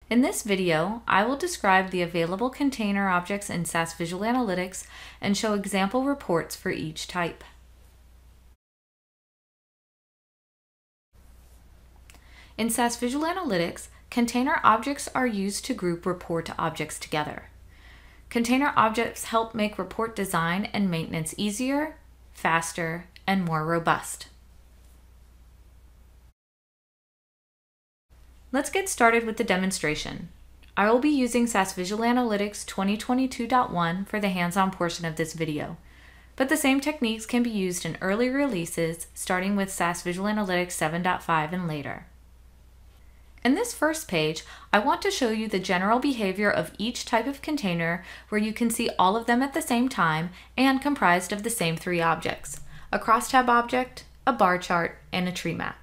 In this video, I will describe the available container objects in SAS Visual Analytics and show example reports for each type. In SAS Visual Analytics, container objects are used to group report objects together. Container objects help make report design and maintenance easier, faster, and more robust. Let's get started with the demonstration. I will be using SAS Visual Analytics 2022.1 for the hands-on portion of this video, but the same techniques can be used in early releases starting with SAS Visual Analytics 7.5 and later. In this first page, I want to show you the general behavior of each type of container where you can see all of them at the same time and comprised of the same three objects: a crosstab object, a bar chart, and a tree map.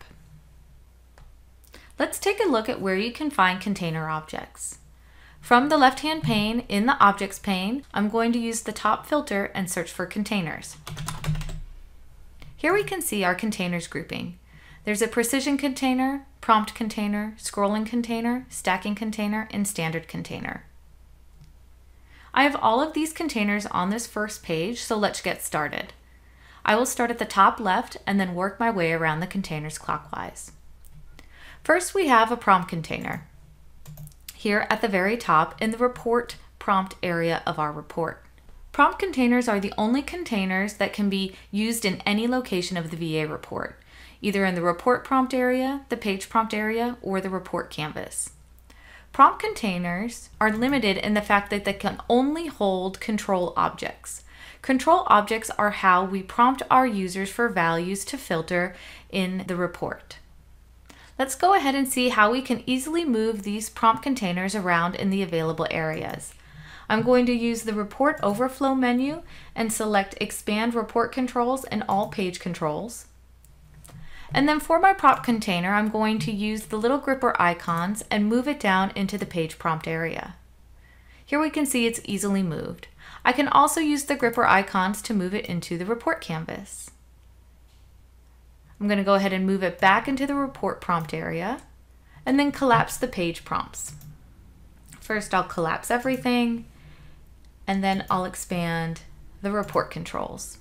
Let's take a look at where you can find container objects. From the left-hand pane in the Objects pane, I'm going to use the top filter and search for containers. Here we can see our containers grouping. There's a precision container, prompt container, scrolling container, stacking container, and standard container. I have all of these containers on this first page, so let's get started. I will start at the top left and then work my way around the containers clockwise. First, we have a prompt container here at the very top in the report prompt area of our report. Prompt containers are the only containers that can be used in any location of the VA report, either in the report prompt area, the page prompt area, or the report canvas. Prompt containers are limited in the fact that they can only hold control objects. Control objects are how we prompt our users for values to filter in the report. Let's go ahead and see how we can easily move these prompt containers around in the available areas. I'm going to use the Report Overflow menu and select Expand Report Controls and All Page Controls. And then for my prompt container, I'm going to use the little gripper icons and move it down into the page prompt area. Here we can see it's easily moved. I can also use the gripper icons to move it into the report canvas. I'm going to go ahead and move it back into the report prompt area and then collapse the page prompts. First, I'll collapse everything and then I'll expand the report controls.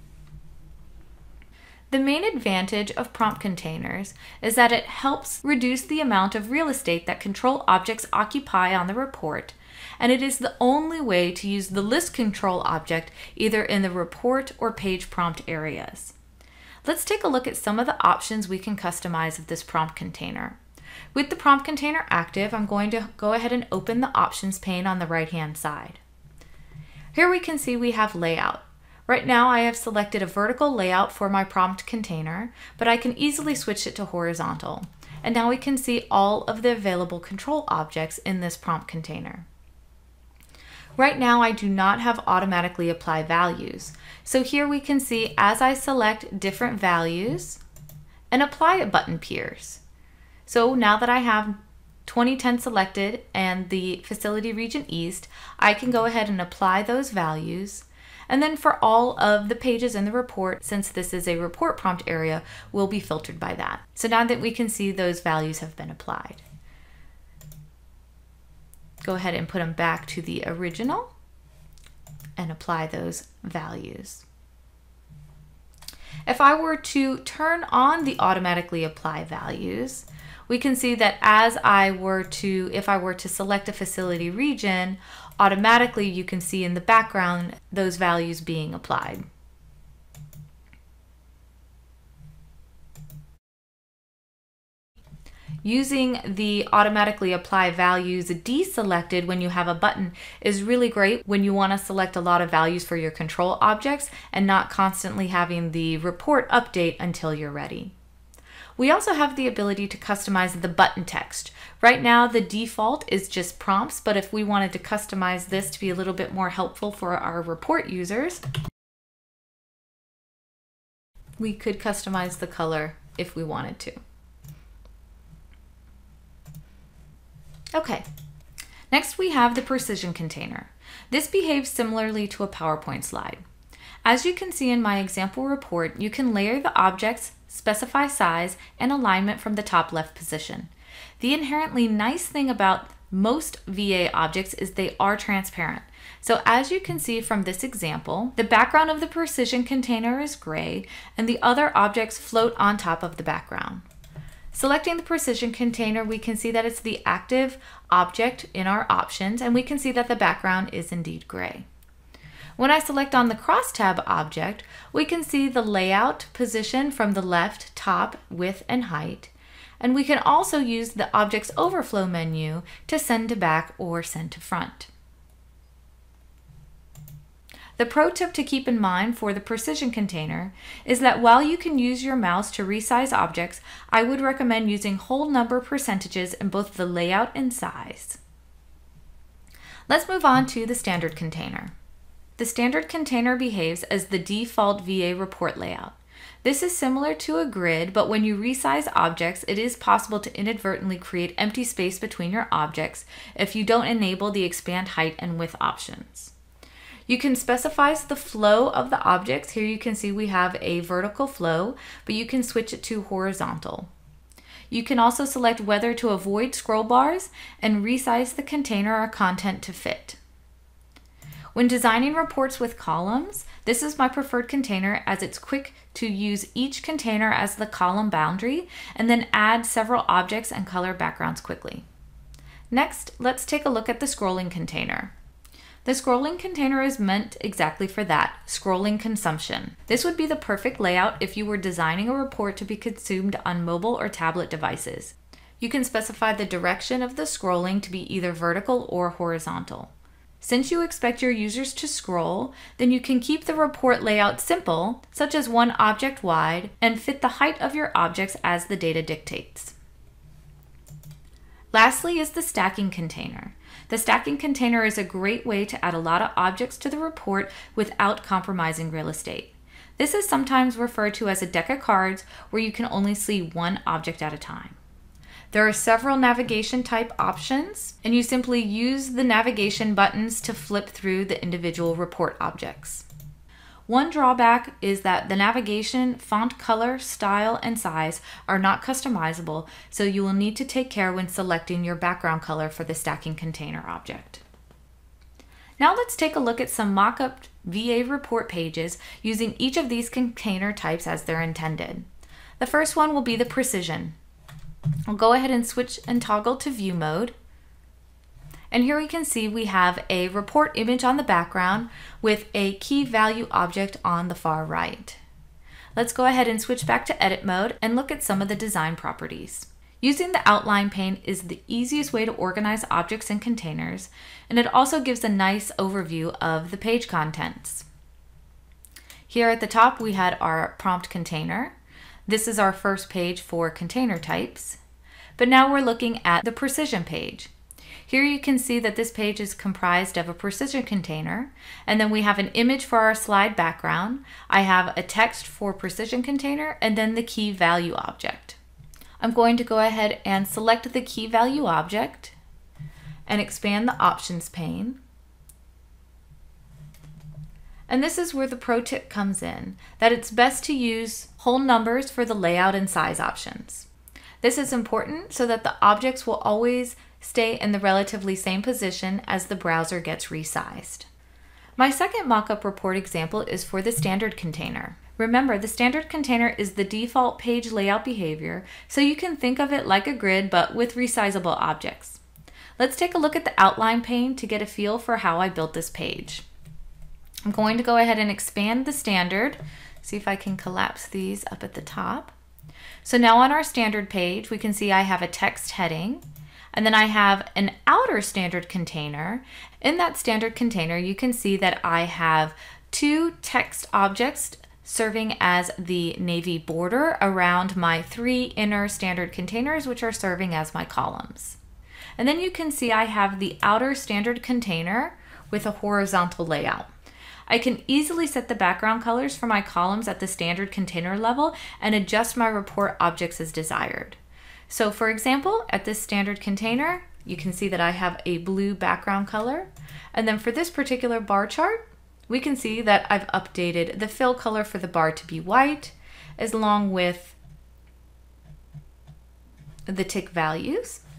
The main advantage of prompt containers is that it helps reduce the amount of real estate that control objects occupy on the report, and it is the only way to use the list control object either in the report or page prompt areas. Let's take a look at some of the options we can customize of this prompt container. With the prompt container active, I'm going to go ahead and open the options pane on the right-hand side. Here we can see we have layout. Right now I have selected a vertical layout for my prompt container, but I can easily switch it to horizontal. And now we can see all of the available control objects in this prompt container. Right now I do not have automatically apply values. So here we can see as I select different values, an apply button appears. So now that I have 2010 selected and the facility region east, I can go ahead and apply those values. And then for all of the pages in the report, since this is a report prompt area, will be filtered by that. So now that we can see those values have been applied. Go ahead and put them back to the original and apply those values. If I were to turn on the automatically apply values, we can see that if I were to select a facility region, automatically you can see in the background those values being applied. Using the automatically apply values deselected when you have a button is really great when you want to select a lot of values for your control objects and not constantly having the report update until you're ready. We also have the ability to customize the button text. Right now the default is just prompts, but if we wanted to customize this to be a little bit more helpful for our report users, we could customize the color if we wanted to. Okay, next we have the precision container. This behaves similarly to a PowerPoint slide. As you can see in my example report, you can layer the objects, specify size, and alignment from the top left position. The inherently nice thing about most VA objects is they are transparent. So as you can see from this example, the background of the precision container is gray and the other objects float on top of the background. Selecting the precision container, we can see that it's the active object in our options, and we can see that the background is indeed gray. When I select on the crosstab object, we can see the layout position from the left, top, width, and height. And we can also use the Objects Overflow menu to send to back or send to front. The pro tip to keep in mind for the precision container is that while you can use your mouse to resize objects, I would recommend using whole number percentages in both the layout and size. Let's move on to the standard container. The standard container behaves as the default VA report layout. This is similar to a grid, but when you resize objects, it is possible to inadvertently create empty space between your objects if you don't enable the expand height and width options. You can specify the flow of the objects. Here you can see we have a vertical flow, but you can switch it to horizontal. You can also select whether to avoid scroll bars and resize the container or content to fit. When designing reports with columns, this is my preferred container as it's quick to use each container as the column boundary and then add several objects and color backgrounds quickly. Next, let's take a look at the scrolling container. The scrolling container is meant exactly for that, scrolling consumption. This would be the perfect layout if you were designing a report to be consumed on mobile or tablet devices. You can specify the direction of the scrolling to be either vertical or horizontal. Since you expect your users to scroll, then you can keep the report layout simple, such as one object wide, and fit the height of your objects as the data dictates. Lastly is the stacking container. The stacking container is a great way to add a lot of objects to the report without compromising real estate. This is sometimes referred to as a deck of cards where you can only see one object at a time. There are several navigation type options, and you simply use the navigation buttons to flip through the individual report objects. One drawback is that the navigation, font color, style, and size are not customizable, so you will need to take care when selecting your background color for the stacking container object. Now let's take a look at some mock-up VA report pages using each of these container types as they're intended. The first one will be the precision. I'll go ahead and switch and toggle to view mode. And here we can see we have a report image on the background with a key value object on the far right. Let's go ahead and switch back to edit mode and look at some of the design properties. Using the outline pane is the easiest way to organize objects and containers, and it also gives a nice overview of the page contents. Here at the top we had our prompt container. This is our first page for container types, but now we're looking at the precision page. Here you can see that this page is comprised of a precision container, and then we have an image for our slide background. I have a text for precision container, and then the key value object. I'm going to go ahead and select the key value object and expand the options pane. And this is where the pro tip comes in, that it's best to use whole numbers for the layout and size options. This is important so that the objects will always stay in the relatively same position as the browser gets resized. My second mock-up report example is for the standard container. Remember, the standard container is the default page layout behavior, so you can think of it like a grid but with resizable objects. Let's take a look at the outline pane to get a feel for how I built this page. I'm going to go ahead and expand the standard, see if I can collapse these up at the top. So now on our standard page, we can see I have a text heading, and then I have an outer standard container. In that standard container, you can see that I have two text objects serving as the navy border around my three inner standard containers, which are serving as my columns. And then you can see I have the outer standard container with a horizontal layout. I can easily set the background colors for my columns at the standard container level and adjust my report objects as desired. So for example, at this standard container, you can see that I have a blue background color. And then for this particular bar chart, we can see that I've updated the fill color for the bar to be white, along with the tick values.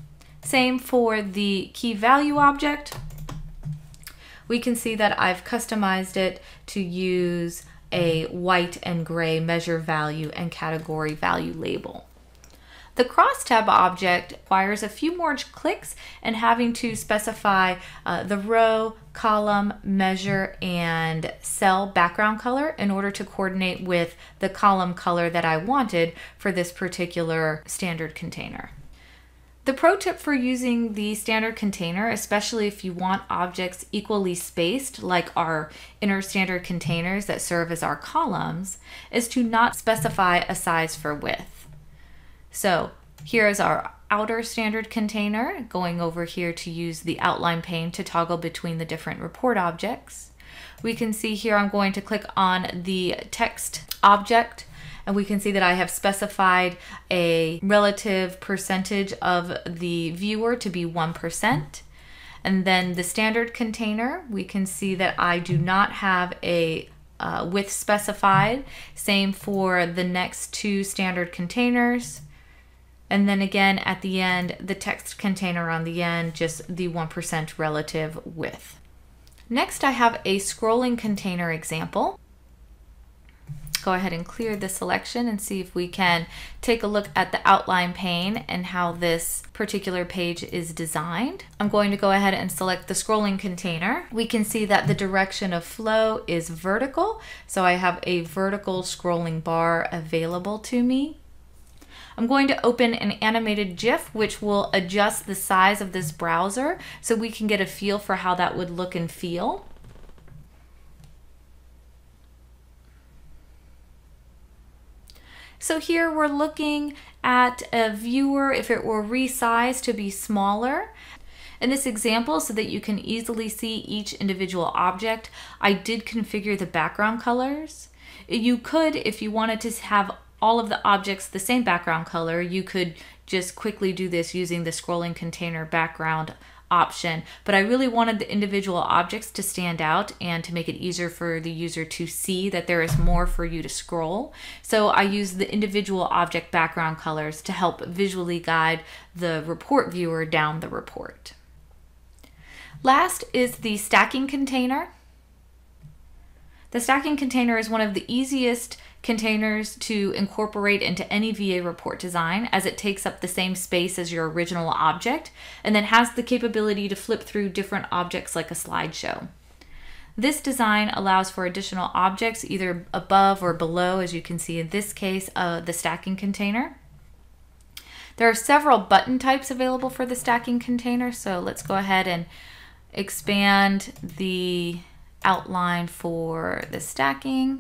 Same for the key value object. We can see that I've customized it to use a white and gray measure value and category value label. The crosstab object requires a few more clicks and having to specify the row, column, measure, and cell background color in order to coordinate with the column color that I wanted for this particular standard container. The pro tip for using the standard container, especially if you want objects equally spaced like our inner standard containers that serve as our columns, is to not specify a size for width. So here is our outer standard container, going over here to use the outline pane to toggle between the different report objects. We can see here I'm going to click on the text object, and we can see that I have specified a relative percentage of the viewer to be 1%. And then the standard container, we can see that I do not have a width specified. Same for the next two standard containers. And then again at the end, the text container on the end, just the 1% relative width. Next, I have a scrolling container example. Go ahead and clear the selection and see if we can take a look at the outline pane and how this particular page is designed. I'm going to go ahead and select the scrolling container. We can see that the direction of flow is vertical, so I have a vertical scrolling bar available to me. I'm going to open an animated GIF, which will adjust the size of this browser so we can get a feel for how that would look and feel. So here we're looking at a viewer if it were resized to be smaller. In this example, so that you can easily see each individual object, I did configure the background colors. You could, if you wanted to have all of the objects the same background color, you could just quickly do this using the scrolling container background option, but I really wanted the individual objects to stand out and to make it easier for the user to see that there is more for you to scroll. So I used the individual object background colors to help visually guide the report viewer down the report. Last is the stacking container. The stacking container is one of the easiest containers to incorporate into any VA report design, as it takes up the same space as your original object and then has the capability to flip through different objects like a slideshow. This design allows for additional objects either above or below, as you can see in this case, the stacking container. There are several button types available for the stacking container, so let's go ahead and expand the outline for the stacking.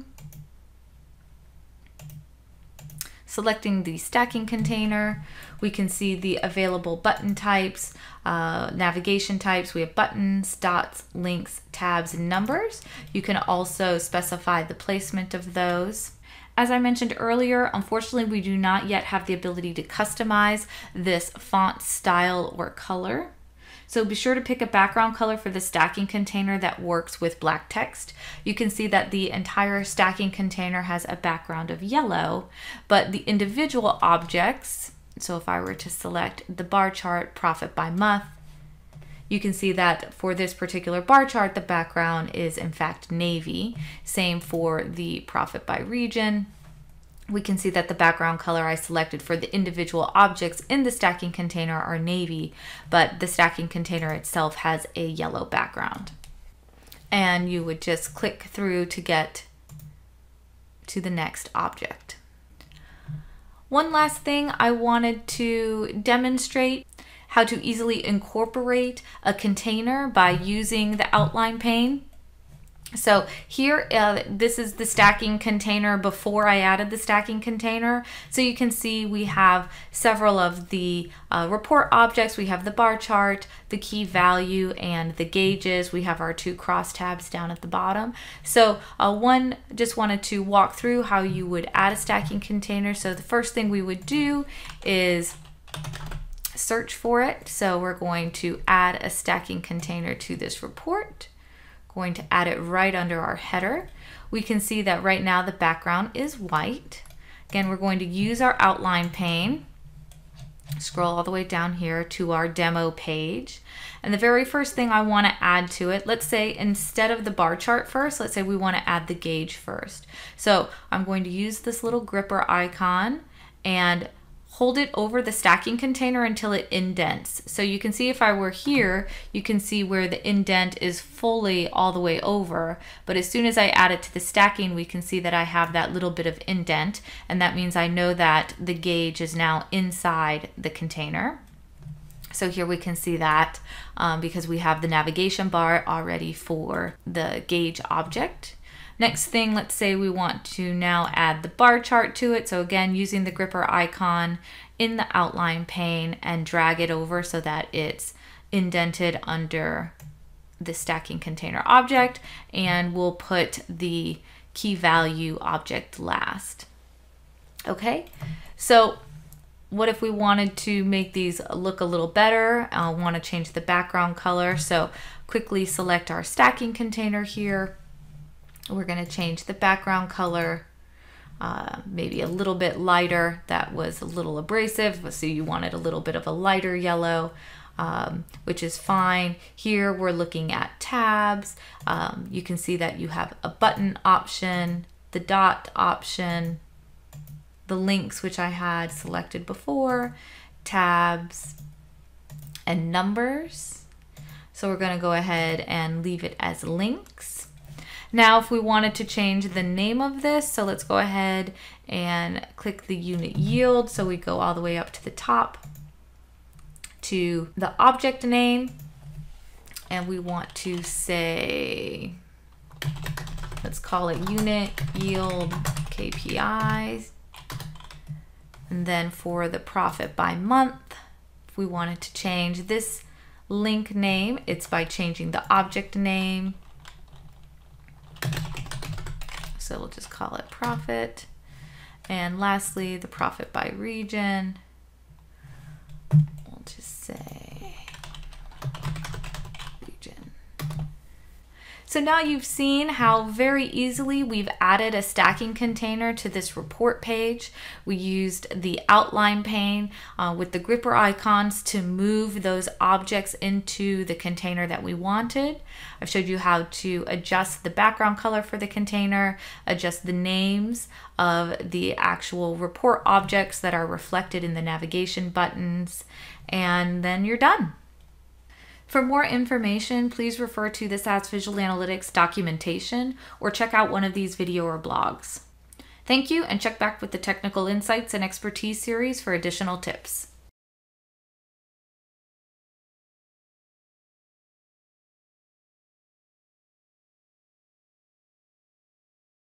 Selecting the stacking container, we can see the available button types, navigation types. We have buttons, dots, links, tabs, and numbers. You can also specify the placement of those. As I mentioned earlier, unfortunately, we do not yet have the ability to customize this font style or color. So be sure to pick a background color for the stacking container that works with black text. You can see that the entire stacking container has a background of yellow, but the individual objects, so if I were to select the bar chart profit by month, you can see that for this particular bar chart, the background is in fact navy. Same for the profit by region. We can see that the background color I selected for the individual objects in the stacking container are navy, but the stacking container itself has a yellow background. And you would just click through to get to the next object. One last thing, I wanted to demonstrate how to easily incorporate a container by using the outline pane. So here, this is the stacking container before I added the stacking container. So you can see we have several of the report objects. We have the bar chart, the key value, and the gauges. We have our two cross tabs down at the bottom. So just wanted to walk through how you would add a stacking container. So the first thing we would do is search for it. So we're going to add a stacking container to this report. Going to add it right under our header. We can see that right now the background is white. Again, we're going to use our outline pane Scroll all the way down here to our demo page. And the very first thing I want to add to it, let's say instead of the bar chart first, let's say we want to add the gauge first. So I'm going to use this little gripper icon and hold it over the stacking container until it indents. So you can see if I were here, you can see where the indent is fully all the way over. But as soon as I add it to the stacking, we can see that I have that little bit of indent. And that means I know that the gauge is now inside the container. So here we can see that because we have the navigation bar already for the gauge object. Next thing, let's say we want to now add the bar chart to it. So again, using the gripper icon in the outline pane and drag it over so that it's indented under the stacking container object, and we'll put the key value object last. Okay, so what if we wanted to make these look a little better? I want to change the background color. So quickly select our stacking container here. We're going to change the background color, maybe a little bit lighter. That was a little abrasive, so you wanted a little bit of a lighter yellow, which is fine. Here we're looking at tabs. You can see that you have a button option, the dot option, the links, which I had selected before, tabs, and numbers. So we're going to go ahead and leave it as links. Now, if we wanted to change the name of this, so let's go ahead and click the unit yield. So we go all the way up to the top to the object name, and we want to say, let's call it unit yield KPIs. And then for the profit by month, if we wanted to change this link name, it's by changing the object name. So we'll just call it profit. And lastly, the profit by region. We'll just say region. So now you've seen how very easily we've added a stacking container to this report page. We used the outline pane with the gripper icons to move those objects into the container that we wanted. I've showed you how to adjust the background color for the container, adjust the names of the actual report objects that are reflected in the navigation buttons, and then you're done. For more information, please refer to the SAS Visual Analytics documentation or check out one of these video or blogs. Thank you, and check back with the Technical Insights and Expertise series for additional tips.